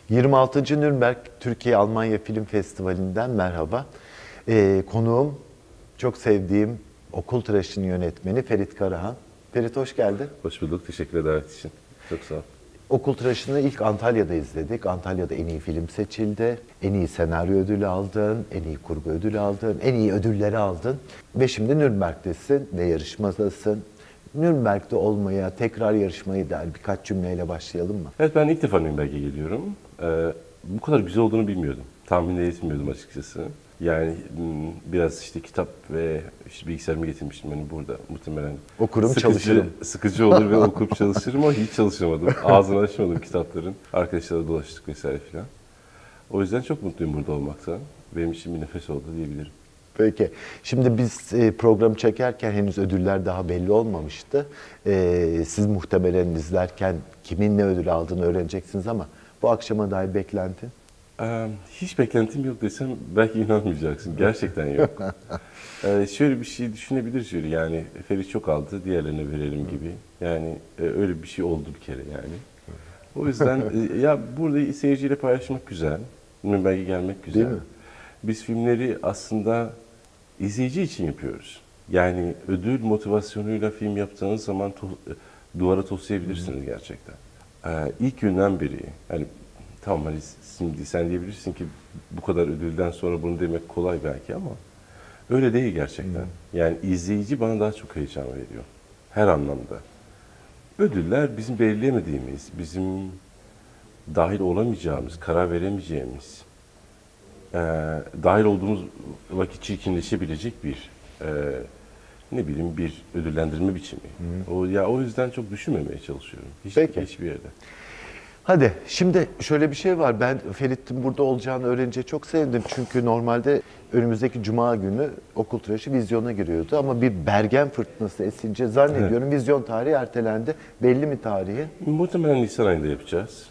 26. Nürnberg Türkiye-Almanya Film Festivali'nden merhaba. Konuğum çok sevdiğim Okul Tıraşı'nın yönetmeni Ferit Karahan. Ferit hoş geldin. Hoş bulduk. Teşekkür davet için. Çok sağ ol. Okul Tıraşı'nı ilk Antalya'da izledik. Antalya'da en iyi film seçildi. En iyi senaryo ödülü aldın, en iyi kurgu ödülü aldın, en iyi ödülleri aldın. Ve şimdi Nürnberg'desin ve yarışmadasın. Nürnberg'de olmaya, tekrar yarışmayı der birkaç cümleyle başlayalım mı? Evet, ben ilk defa Nürnberg'e geliyorum. Bu kadar güzel olduğunu bilmiyordum. Tahmin de etmiyordum açıkçası. Yani biraz işte kitap ve işte bilgisayarımı getirmiştim hani burada muhtemelen. Okurum, çalışırım. Sıkıcı olur ve okup çalışırım ama hiç çalışamadım. Ağzını açmadım kitapların. Arkadaşlarla dolaştık vesaire filan. O yüzden çok mutluyum burada olmaktan. Benim için bir nefes oldu diyebilirim. Peki. Şimdi biz programı çekerken henüz ödüller daha belli olmamıştı. Siz muhtemelen izlerken kimin ne ödül aldığını öğreneceksiniz ama bu akşama dair beklentin? Hiç beklentim yok desem belki inanmayacaksın. Gerçekten yok. Şöyle bir şey düşünebiliriz şöyle, yani Ferit çok aldı, diğerlerine verelim gibi. Yani öyle bir şey oldu bir kere yani. O yüzden ya burada seyirciyle paylaşmak güzel. Nürnberg'e gelmek güzel. Değil mi? Biz filmleri aslında izleyici için yapıyoruz. Yani ödül motivasyonuyla film yaptığınız zaman duvara toslayabilirsiniz gerçekten. İlk günden beri, yani tamam hani şimdi sen diyebilirsin ki bu kadar ödülden sonra bunu demek kolay belki ama öyle değil gerçekten. Yani izleyici bana daha çok heyecan veriyor. Her anlamda. Ödüller bizim belirleyemediğimiz, bizim dahil olamayacağımız, karar veremeyeceğimiz, dahil olduğumuz vakit çirkinleşebilecek bir ne bileyim bir ödüllendirme biçimi. O yüzden çok düşünmemeye çalışıyorum. Hiçbir yerde. Hadi şimdi şöyle bir şey var. Ben Ferit'in burada olacağını öğrenince çok sevindim. Çünkü normalde önümüzdeki Cuma günü Okul Tıraşı vizyona giriyordu. Ama bir Bergen fırtınası esince zannediyorum vizyon tarihi ertelendi. Belli mi tarihi? Muhtemelen Nisan ayında yapacağız.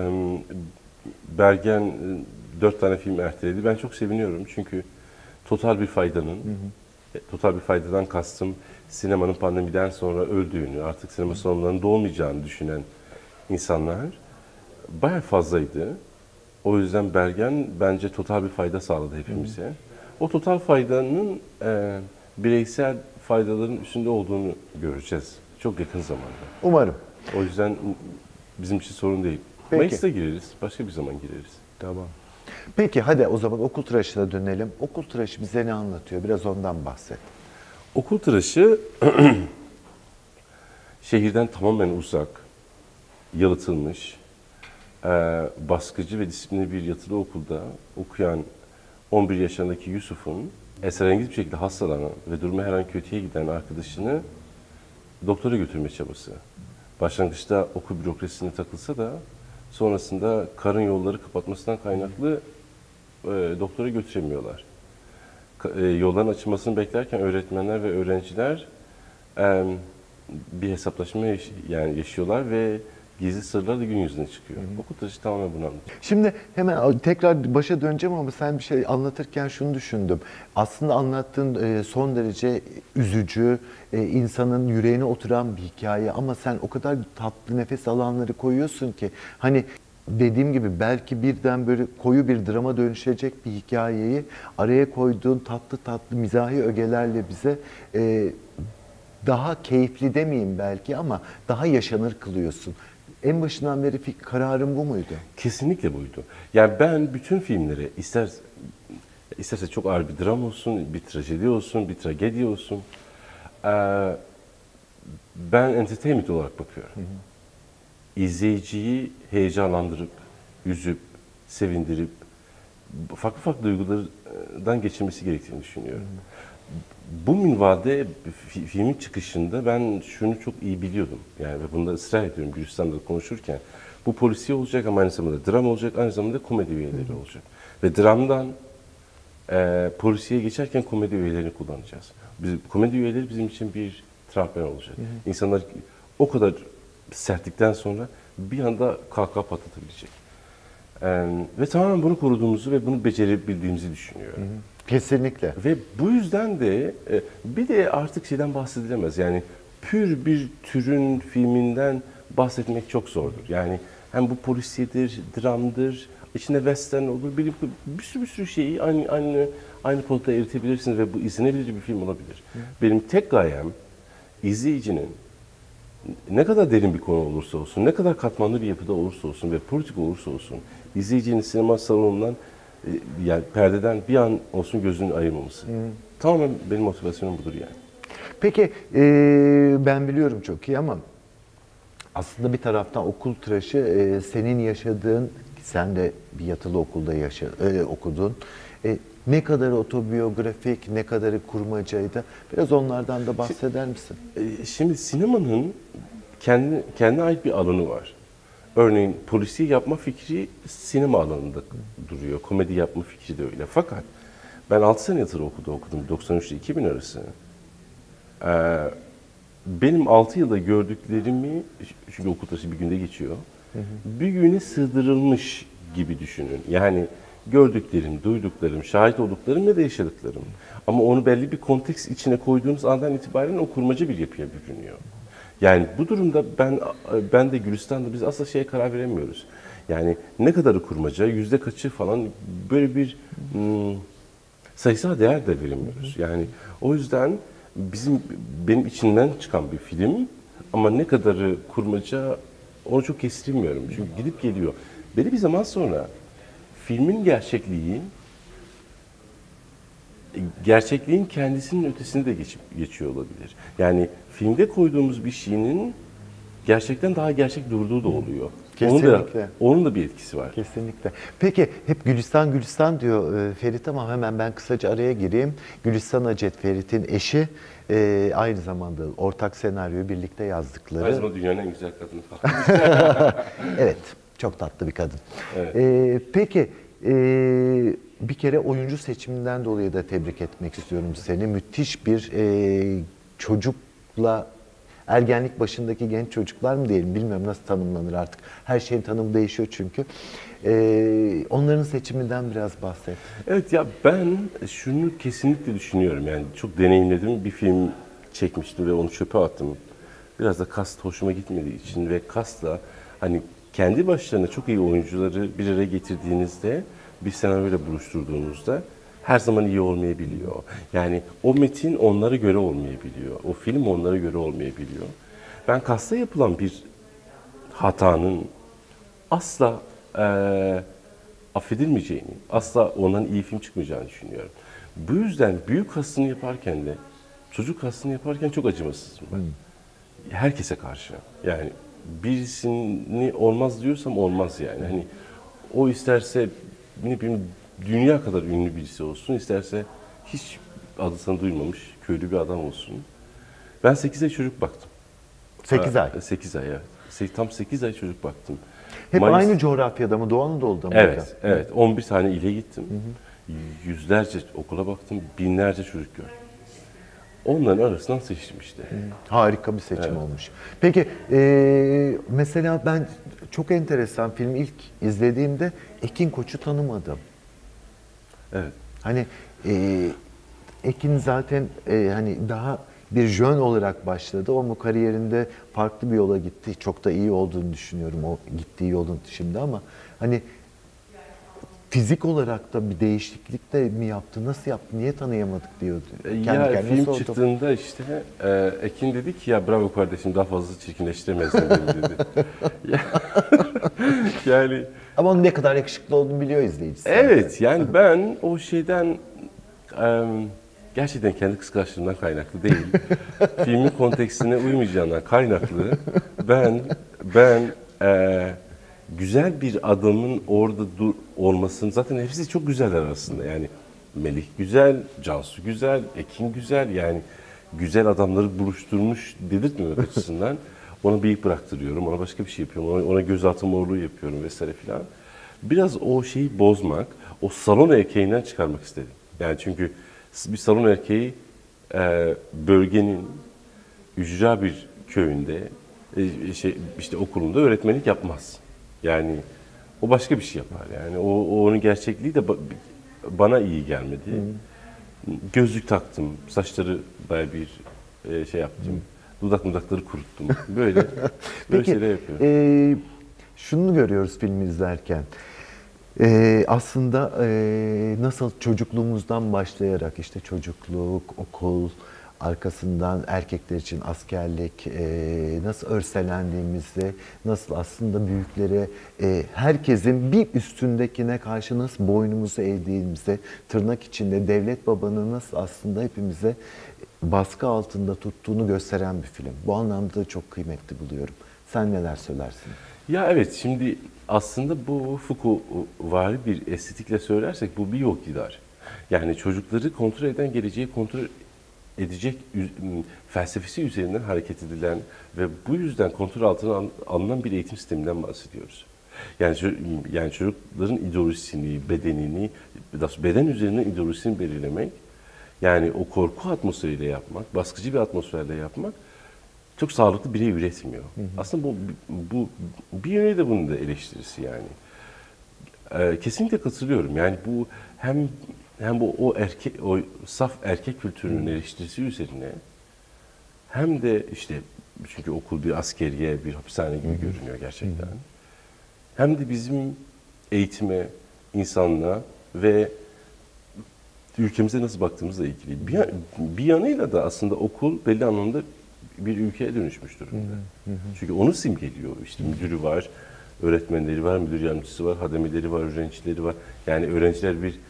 Bergen 4 tane film erteledi. Ben çok seviniyorum çünkü total bir faydadan kastım sinemanın pandemiden sonra öldüğünü, artık sinema salonlarında olmayacağını düşünen insanlar bayağı fazlaydı. O yüzden Bergen bence total bir fayda sağladı hepimize. O total faydanın bireysel faydaların üstünde olduğunu göreceğiz çok yakın zamanda. Umarım. O yüzden bizim için sorun değil. Peki. Mayıs'ta gireriz, başka bir zaman gireriz. Tamam. Peki hadi o zaman Okul Tıraşı'na dönelim. Okul Tıraşı bize ne anlatıyor? Biraz ondan bahset. Okul Tıraşı şehirden tamamen uzak, yalıtılmış, baskıcı ve disiplinli bir yatılı okulda okuyan 11 yaşındaki Yusuf'un esrarengiz bir şekilde hastalanan ve durumu her an kötüye giden arkadaşını doktora götürme çabası. Başlangıçta okul bürokrasisine takılsa da sonrasında karın yolları kapatmasından kaynaklı doktora götüremiyorlar. Yolların açılmasını beklerken öğretmenler ve öğrenciler bir hesaplaşma yaşıyorlar ve gizli sırlar da gün yüzüne çıkıyor. Okul Tıraşı tamamen bunu anlatıyor. Şimdi hemen tekrar başa döneceğim ama sen bir şey anlatırken şunu düşündüm. Aslında anlattığın son derece üzücü, insanın yüreğine oturan bir hikaye ama sen o kadar tatlı nefes alanları koyuyorsun ki hani dediğim gibi belki birden böyle koyu bir drama dönüşecek bir hikayeyi araya koyduğun tatlı tatlı mizahi ögelerle bize daha keyifli demeyeyim belki ama daha yaşanır kılıyorsun. En başından beri kararın bu muydu? Kesinlikle buydu. Yani ben bütün filmleri isterse çok ağır bir dram olsun, bir trajedi olsun, bir tragedi olsun, ben entertainment olarak bakıyorum. İzleyiciyi heyecanlandırıp, üzüp, sevindirip, farklı farklı duygulardan geçirmesi gerektiğini düşünüyorum. Bu minvalde filmin çıkışında ben şunu çok iyi biliyordum. Yani ve bunda ısrar ediyorum Gülistan'da konuşurken. Bu polisiye olacak ama aynı zamanda dram olacak, aynı zamanda komedi üyeleri olacak. Ve dramdan polisiye geçerken komedi üyelerini kullanacağız. Komedi üyeleri bizim için bir trampen olacak. İnsanlar o kadar sertlikten sonra bir anda kahkaha patlatabilecek. Ve tamamen bunu koruduğumuzu ve bunu becerebildiğimizi düşünüyorum. Kesinlikle. Ve bu yüzden de bir de artık şeyden bahsedilemez. Yani pür bir türün filminden bahsetmek çok zordur. Yani Hem bu polisiyedir, dramdır, içinde western olur, bir sürü şeyi aynı potada eritebilirsiniz ve bu izlenebilir bir film olabilir. Benim tek gayem izleyicinin ne kadar derin bir konu olursa olsun, ne kadar katmanlı bir yapıda olursa olsun ve politik olursa olsun, izleyicinin sinema salonundan, yani perdeden bir an olsun gözünü ayırmaması. Tamamen benim motivasyonum budur yani. Peki ben biliyorum çok iyi ama aslında bir taraftan okul tıraşı senin yaşadığın, sen de bir yatılı okulda okudun. Ne kadar otobiyografik, ne kadarı kurmacaydı? Biraz onlardan da bahseder misin? Şimdi sinemanın kendine ait bir alanı var. Örneğin polisiye yapma fikri sinema alanında duruyor. Komedi yapma fikri de öyle. Fakat ben 6 sene yatılı okudum. 93 ile 2000 arası. Benim 6 yılda gördüklerimi, çünkü okul dışı bir günde geçiyor, bir güne sığdırılmış gibi düşünün. Yani gördüklerim, duyduklarım, şahit olduklarım ve de yaşadıklarım. Ama onu belli bir konteks içine koyduğunuz andan itibaren o kurmaca bir yapıya bürünüyor. Yani bu durumda ben de Gülistan'da biz asla şeye karar veremiyoruz. Yani ne kadarı kurmaca, yüzde kaçı falan, böyle bir sayısal değer de veremiyoruz. Yani o yüzden benim içinden çıkan bir film ama ne kadarı kurmaca onu çok kestirmiyorum. Çünkü gidip geliyor. Belli bir zaman sonra filmin gerçekliğin kendisinin ötesine de geçiyor olabilir. Yani filmde koyduğumuz bir şeyin gerçekten daha gerçek durduğu da oluyor. Kesinlikle. Onun da bir etkisi var. Kesinlikle. Peki hep Gülistan Gülistan diyor Ferit ama hemen ben kısaca araya gireyim. Gülistan Acet Ferit'in eşi, aynı zamanda ortak senaryoyu birlikte yazdıkları. Aynı zamanda dünyanın en güzel kadını falan. Evet, çok tatlı bir kadın. Evet. Peki bir kere oyuncu seçiminden dolayı da tebrik etmek istiyorum seni. Müthiş bir çocukla, ergenlik başındaki genç çocuklar mı diyelim, bilmiyorum nasıl tanımlanır artık. Her şeyin tanımı değişiyor çünkü. Onların seçiminden biraz bahset. Evet ya, ben şunu kesinlikle düşünüyorum. Yani çok deneyimledim. Bir film çekmiştim ve onu çöpe attım. Biraz da kast hoşuma gitmediği için ve kastla hani kendi başlarına çok iyi oyuncuları bir araya getirdiğinizde, bir senaryoyla buluşturduğunuzda her zaman iyi olmayabiliyor. Yani o metin onlara göre olmayabiliyor. O film onlara göre olmayabiliyor. Ben kasta yapılan bir hatanın asla affedilmeyeceğini, asla ondan iyi film çıkmayacağını düşünüyorum. Bu yüzden büyük kastını yaparken de, çocuk kastını yaparken çok acımasızım ben. Herkese karşı. Yani birisini olmaz diyorsam olmaz yani. Hani o isterse ne bileyim dünya kadar ünlü birisi olsun, isterse hiç adı sanı duymamış köylü bir adam olsun. Ben 8 ay çocuk baktım. 8 ay. 8 ay, evet. Tam 8 ay çocuk baktım. Hep aynı coğrafyada mı? Doğu Anadolu'da mı? Evet, hocam? evet. 11 tane ile gittim. Yüzlerce okula baktım, binlerce çocuk gördüm. Onların arasından seçtim işte. Harika bir seçim olmuş. Peki mesela ben çok enteresan, filmi ilk izlediğimde Ekin Koç'u tanımadım. Evet. Hani Ekin zaten hani daha bir jön olarak başladı ama kariyerinde farklı bir yola gitti. Çok da iyi olduğunu düşünüyorum o gittiği yolun şimdi ama hani fizik olarak da bir değişiklik de mi yaptı? Nasıl yaptı? Niye tanıyamadık diyordu. Ya film çıktığında işte Ekin dedi ki ya bravo kardeşim, daha fazla çirkinleştiremezsin dedi. Yani ama onun ne kadar yakışıklı olduğunu biliyor izleyicisi. evet, yani ben o şeyden gerçekten kendi kıskançlığımdan kaynaklı değil. Filmin kontekstine uymayacağından kaynaklı ben güzel bir adamın orada olmasını, zaten hepsi çok güzeller aslında. Yani Melih güzel, Cansu güzel, Ekin güzel, yani güzel adamları buluşturmuş dedirtmemek açısından ona bıyık bıraktırıyorum, ona başka bir şey yapıyorum, ona gözaltı morluğu yapıyorum vesaire filan. Biraz o şeyi bozmak, o salon erkeğinden çıkarmak istedim. Yani çünkü bir salon erkeği bölgenin ücra bir köyünde işte okulunda öğretmenlik yapmaz. Yani o başka bir şey yapar. Yani onun gerçekliği de bana iyi gelmedi. Gözlük taktım, saçları bayağı bir şey yaptım. Dudakları kuruttum. Böyle Peki, şeyler yapıyorum. şunu görüyoruz filmi izlerken. Aslında nasıl çocukluğumuzdan başlayarak işte çocukluk, okul, arkasından erkekler için askerlik, nasıl örselendiğimizi, nasıl aslında büyüklere, herkesin bir üstündekine karşı nasıl boynumuzu eğdiğimizi, tırnak içinde devlet babanın nasıl aslında hepimize baskı altında tuttuğunu gösteren bir film. Bu anlamda da çok kıymetli buluyorum. Sen neler söylersin? Ya evet, şimdi aslında bu Foucault'vari bir estetikle söylersek bu bir yok idare. Yani çocukları kontrol eden, geleceği kontrol edecek felsefesi üzerinden hareket edilen ve bu yüzden kontrol altına alınan bir eğitim sisteminden bahsediyoruz. Yani çocukların ideolojisini, bedenini, beden üzerinden ideolojisini belirlemek, yani o korku atmosferiyle yapmak, baskıcı bir atmosferle yapmak çok sağlıklı birey üretmiyor. Aslında bu bir yönüyle de bunun da eleştirisi yani. Kesinlikle katılıyorum. Yani bu hem bu o saf erkek kültürünün eleştirisi üzerine hem de işte çünkü okul bir askeriye, bir hapishane gibi görünüyor gerçekten. Hem de bizim eğitime, insanlığa ve ülkemize nasıl baktığımızla ilgili. Bir yanıyla da aslında okul belli anlamda bir ülkeye dönüşmüş durumda. Çünkü onu simgeliyor. İşte müdürü var, öğretmenleri var, müdür yardımcısı var, hademeleri var, öğrencileri var. Yani öğrenciler bir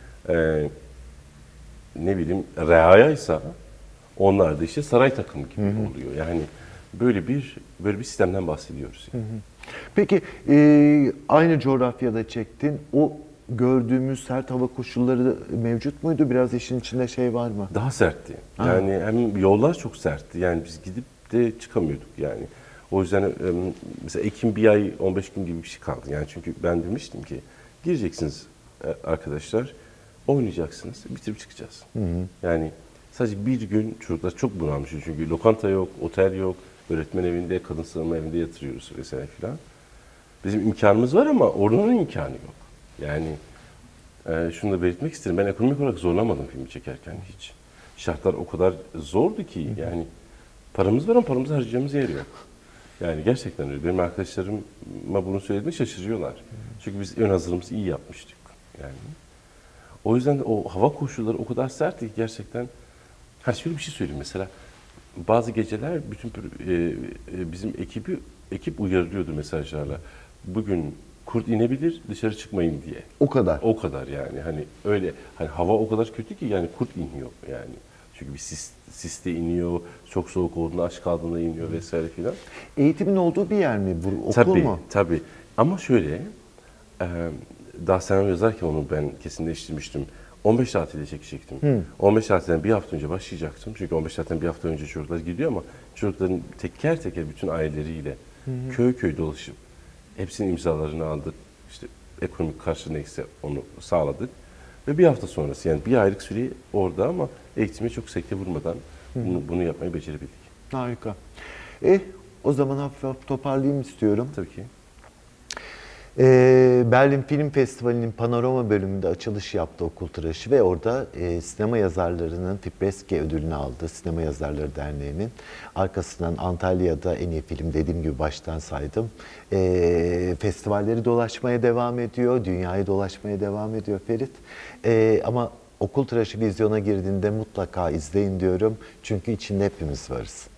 ne bileyim reayaysa onlar da işte saray takımı gibi oluyor. Yani böyle bir sistemden bahsediyoruz. Yani. Peki aynı coğrafyada çektin. O gördüğümüz sert hava koşulları mevcut muydu? Biraz işin içinde şey var mı? Daha sertti. Yani hem yollar çok sertti. Yani biz gidip de çıkamıyorduk yani. O yüzden mesela Ekim bir ay 15 gün gibi bir şey kaldı. Yani çünkü ben demiştim ki gireceksiniz arkadaşlar, oynayacaksınız, bitirip çıkacağız. Yani sadece bir gün çocuklar çok bunalmış çünkü lokanta yok, otel yok, öğretmen evinde, kadın sığınma evinde yatırıyoruz vesaire filan. Bizim imkanımız var ama oranın imkanı yok. Yani şunu da belirtmek isterim. Ben ekonomik olarak zorlamadım filmi çekerken hiç. Şartlar o kadar zordu ki yani paramız var ama paramızı harcayacağımız yer yok. Yani gerçekten öyle. Benim arkadaşlarıma bunu söylediğimde şaşırıyorlar. Çünkü biz ön hazırlığımızı iyi yapmıştık. Yani. O yüzden de o hava koşulları o kadar sertti ki gerçekten. Ha şöyle bir şey söyleyeyim mesela. Bazı geceler bütün bizim ekip uyarılıyordu mesajlarla. Bugün kurt inebilir, dışarı çıkmayın diye. O kadar. O kadar yani. Hani öyle hani hava o kadar kötü ki yani kurt iniyor yani. Çünkü bir siste iniyor, çok soğuk olduğunda, aç kaldığında iniyor vesaire filan. Eğitimin olduğu bir yer mi bu? Okul Tabii, mu? tabii. Ama şöyle, daha senaryo yazarken onu ben kesinleştirmiştim. 15 tatilde çekecektim. 15 tatilden bir hafta önce başlayacaktım. Çünkü 15 tatilden bir hafta önce çocuklar gidiyor ama çocukların teker teker bütün aileleriyle köy köy dolaşıp hepsinin imzalarını aldık. İşte ekonomik karşılığı neyse onu sağladık. Ve bir hafta sonrası yani bir aylık süreyi orada ama eğitime çok sekte vurmadan bunu yapmayı becerebildik. Harika. O zaman hafif hafif toparlayayım istiyorum. Tabii ki. Berlin Film Festivali'nin panorama bölümünde açılış yaptı Okul Tıraşı ve orada sinema yazarlarının Fipreski ödülünü aldı. Sinema Yazarları Derneği'nin. Arkasından Antalya'da en iyi film dediğim gibi baştan saydım. Festivalleri dolaşmaya devam ediyor. Dünyayı dolaşmaya devam ediyor Ferit. Ama Okul Tıraşı vizyona girdiğinde mutlaka izleyin diyorum. Çünkü içinde hepimiz varız.